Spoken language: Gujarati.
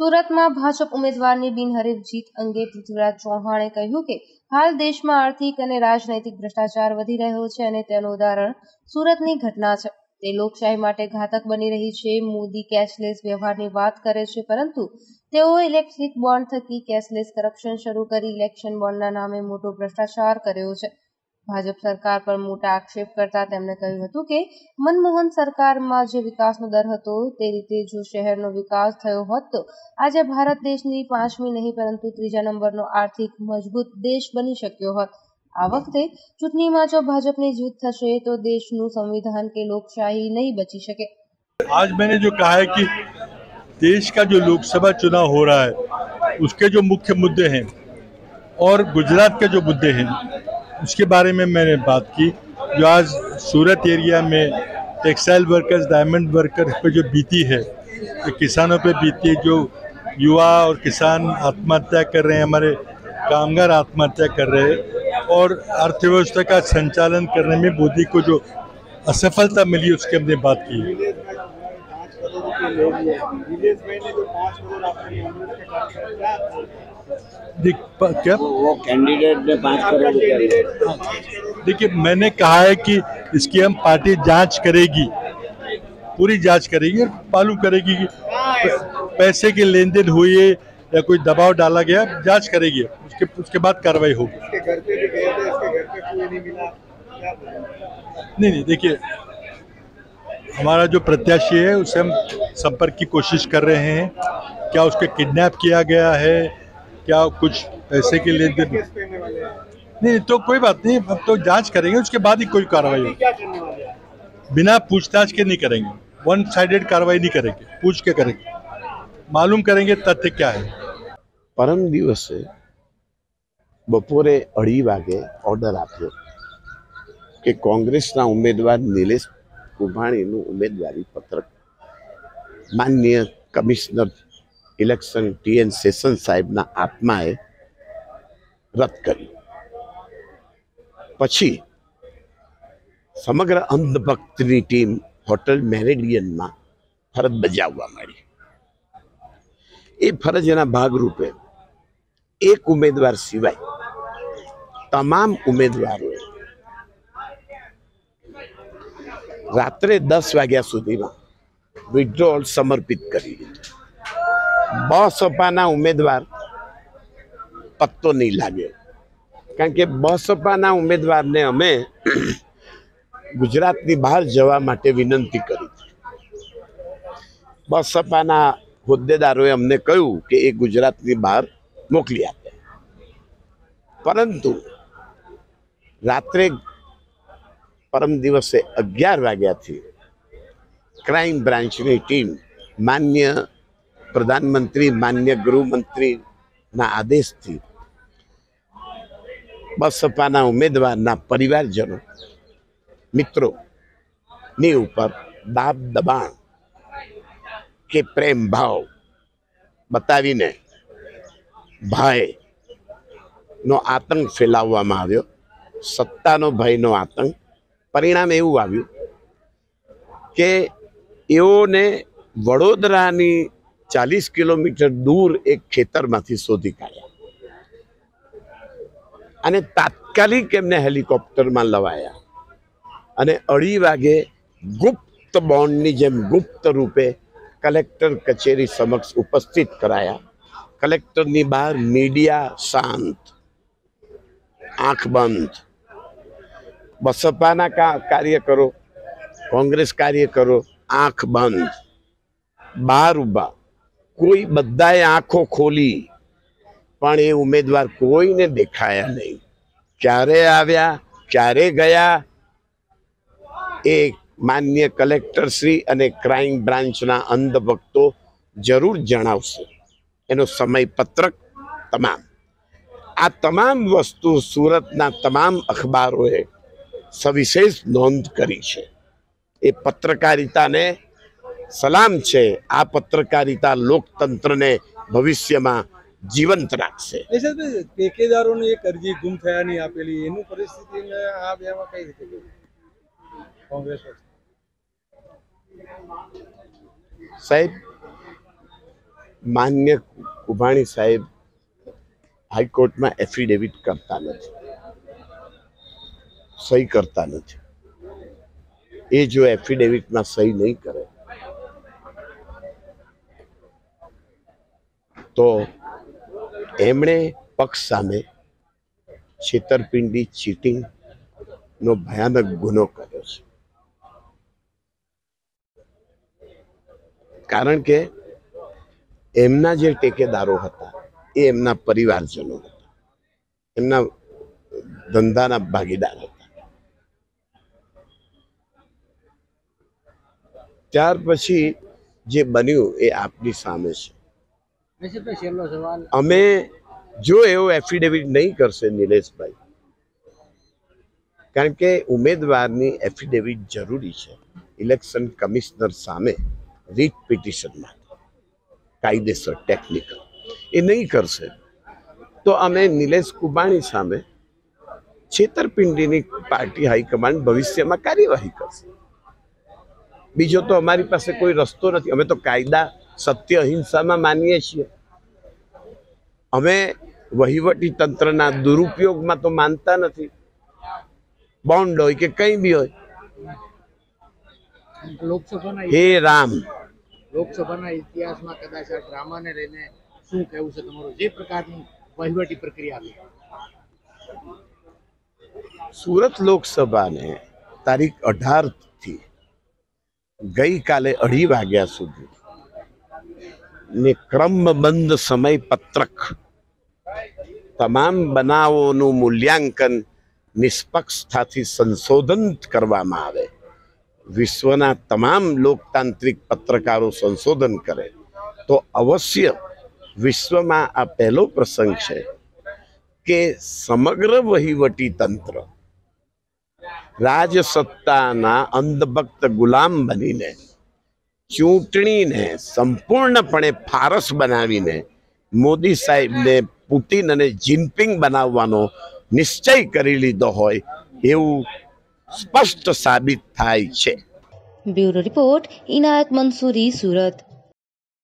સુરતમાં ભાજપ ઉમેદવારની બિનહરીફ જીત અંગે પૃથ્વીરાજ ચૌહાણે કહ્યું કે હાલ દેશમાં આર્થિક અને રાજનૈતિક ભ્રષ્ટાચાર વધી રહ્યો છે અને તેનું ઉદાહરણ સુરતની ઘટના છે. તે લોકશાહી માટે ઘાતક બની રહી છે. મોદી કેશલેસ વ્યવહારની વાત કરે છે, પરંતુ તેઓ ઇલેક્ટ્રિક બોન્ડ થકી કેશલેસ કરપ્શન શરૂ કરી ઇલેક્શન બોન્ડના નામે મોટો ભ્રષ્ટાચાર કર્યો છે. ભાજપ સરકાર પર મોટા આક્ષેપ કરતા તેમણે કહ્યું હતું કે મનમોહન સરકારમાં જે વિકાસનો દર હતો તે રીતે જો શહેરનો વિકાસ થયો હોત તો આજે ભારત દેશની 5મી નહીં પરંતુ 3જા નંબરનો આર્થિક મજબૂત દેશ બની શક્યો હોત. આ વખતે ચૂંટણીમાં જો ભાજપની જીત થશે તો દેશનું સંविधान કે લોકશાही नहीं बची શકે. आज मैंने जो कहा है कि देश का जो लोकसभा चुनाव हो रहा है उसके जो मुख्य मुद्दे हैं और गुजरात के जो मुद्दे हैं उसके बारे में मैंने बात की. जो आज सूरत एरिया में टेक्सटाइल वर्कर्स, डायमंड वर्कर पे जो बीती है, तो किसानों पे बीती है. जो युवा और किसान आत्महत्या कर रहे हैं, हमारे कामगार आत्महत्या कर रहे हैं और अर्थव्यवस्था का संचालन करने में मोदी को जो असफलता मिली उसकी हमने बात की. क्या वो कैंडिडेट ने 5 करोड़. देखिए, मैंने कहा है कि इसकी हम पार्टी जांच करेगी, पूरी जांच करेगी और मालूम करेगी कि पैसे की लेन देन हुई है या कोई दबाव डाला गया, जांच करेगी. उसके बाद कार्रवाई होगी. इसके घर पे भी गए थे, इसके घर पे कोई नहीं मिला. नहीं, देखिए, हमारा जो प्रत्याशी है उसे हम संपर्क की कोशिश कर रहे हैं. क्या उसके किडनैप किया गया है, क्या कुछ पैसे के लेन देन? नहीं, तो कोई बात नहीं, अब तो जांच करेंगे, उसके बाद ही कोई कार्रवाई होगी. बिना पूछताछ के नहीं करेंगे, वन साइडेड कार्रवाई नहीं करेंगे, पूछ के करेंगे, मालूम करेंगे तथ्य क्या है. परम दिवसे बपोरे 2:30 वागे ऑर्डर आप्यो कि कांग्रेसना उम्मीदवार नीलेश कुंभाणीનું ઉમેદવારી પત્રક માનનીય કમિશનર ઇલેક્શન TN સેશન સાહેબના આત્માએ રદ કર્યું. પછી સમગ્ર અંધભક્તની ટીમ હોટલ મેરેડિયનમાં ફરજ બજાવવા માંડી. એ ફરજના ભાગરૂપે એક ઉમેદવાર સિવાય તમામ ઉમેદવારોએ રાત્રે 10 વાગ્યા સુધીમાં વિથડ્રોઅલ સમર્પિત કરી દીધું. બસપાના ઉમેદવાર પત્તો નહીં લાગ્યો, કારણ કે બસપાના ઉમેદવારને અમે ગુજરાતની બહાર જવા માટે વિનંતી કરી. બસપાના હોદ્દેદારોએ અમને કહ્યું કે એ ગુજરાતની બહાર મોકલી આપે, પરંતુ રાત્રે પરમ દિવસે 11 વાગ્યાથી ક્રાઇમ બ્રાન્ચની ટીમ માન્ય પ્રધાનમંત્રી, માન્ય ગૃહમંત્રીના આદેશથી બસપાના ઉમેદવારના પરિવારજનો, મિત્રોની ઉપર દાબ દબાણ કે પ્રેમ ભાવ બતાવીને ભયનો આતંક ફેલાવવામાં આવ્યો. સત્તાનો ભયનો આતંક. પરિણામ એવું આવ્યું કે એઓને વડોદરાની 40 કિલોમીટર દૂર એક ખેતરમાંથી શોધી કાઢ્યા અને તાત્કાલિક એમને હેલિકોપ્ટરમાં લવાયા અને 2:30 વાગે ગુપ્ત બોન્ડની જેમ ગુપ્ત રૂપે કલેક્ટર કચેરી સમક્ષ ઉપસ્થિત કરાયા. કલેક્ટરની બહાર મીડિયા શાંત, આંખ બંધ. બસપાના કાર્યકરો, કોંગ્રેસ કાર્યકરો આંખ બંધ, બહાર ઊભા. કોઈ બધાએ આંખો ખોલી, પણ એ ઉમેદવાર કોઈને દેખાયા નહીં. ક્યારે આવ્યા, ક્યારે ગયા, એ માન્ય કલેક્ટરશ્રી અને ક્રાઇમ બ્રાન્ચના અંધભક્તો જરૂર જણાવશે. એનો સમય પત્રક તમામ, આ તમામ વસ્તુ સુરતના તમામ અખબારોએ સવિશેષ નોંધ કરી છે. એ પત્રકારિતાને સલામ છે. આ પત્રકારિતા લોકતંત્રને ભવિષ્યમાં જીવંત રાખશે. ઠેકેદારોની એક અરજી ગુમ થયાની આપેલી, એનું પરિસ્થિતિને આ બેમાં કઈ રીતે કોંગ્રેસ સાહેબ, માન્ય કુભાણી સાહેબ હાઈકોર્ટમાં એફિડેવિટ કરતા નથી, સહી કરતા નથી. એ જો એફિડેવિટમાં સહી નહીં કરે તો એમણે પક્ષ સામે છેતરપિંડી, ચીટિંગ નો ભયાનક ગુનો કર્યો છે. કારણ કે એમના જે ટેકેદારો હતા એ એમના પરિવારજનો હતા, એમના ધંધાના ભાગીદાર હતા. ત્યાર પછી જે બન્યું એ આપની સામે છે. અમે જો એવો એફિડેવિટ નહીં કરશે નિલેશભાઈ, કારણ કે ઉમેદવારની એફિડેવિટ જરૂરી છે ઇલેક્શન કમિશનર સામે રીટ પિટિશન માટે, કાયદેસર ટેકનિકલ, એ નહીં કરશે તો અમે નિલેશ કુબાણી સામે છેતરપિંડીની પાર્ટી હાઈકમાન્ડ ભવિષ્યમાં કાર્યવાહી કરશે. બીજો તો અમારી પાસે કોઈ રસ્તો નથી. અમે તો કાયદા, સત્ય, અહિંસામાં માનીએ છીએ. અમે વહીવટી તંત્રના દુરુપયોગમાં તો માનતા નથી. બોન્ડ હોય કે કંઈ બી હોય. હે રામ, લોકસભાના ઇતિહાસમાં કદાચ આ ડ્રામાને લઈને શું કહેવું છે તમારું? જે પ્રકારની વહીવટી પ્રક્રિયા હતી સુરત લોકસભાને તારીખ 18 થી ગઈકાલે 2:30 વાગ્યા સુધી ને ક્રમબંધ સમય પત્રક તમામ બનાવોનું મૂલ્યાંકન નિષ્પક્ષતાથી સંશોધન કરવામાં આવે. વિશ્વના તમામ લોકતાંત્રિક પત્રકારો સંશોધન કરે તો અવશ્ય વિશ્વમાં આ પહેલો પ્રસંગ છે કે સમગ્ર વહીવટી તંત્ર રાજસત્તાના અંધભક્ત ગુલામ બનીને ચૂંટણીને સંપૂર્ણપણે ફારસ બનાવીને મોદી સાહેબને પુતિન અને જિનપિંગ બનાવવાનો નિશ્ચય કરી લીધો હોય એવું સ્પષ્ટ સાબિત થાય છે. Bureau report, Inayat Mansuri, Surat.